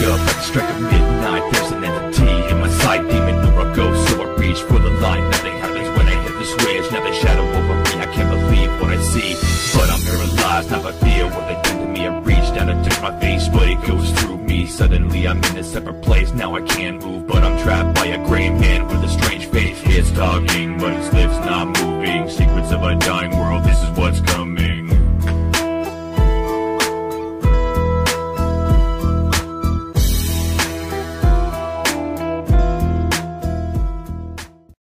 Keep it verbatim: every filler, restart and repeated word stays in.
up at the strike of midnight. There's an entity in my sight, demon or a ghost, so I reach for the light. Nothing happens when I hit the switch. Now they shadow over me, I can't believe what I see, but I'm paralyzed. Now I feel what they done to me. I reach down to touch my face, but it goes through me. Suddenly I'm in a separate place. Now I can't move, but I'm trapped by a gray man with a strange face. It's talking, but his lips not moving. Secrets of a dying world, this is what's coming.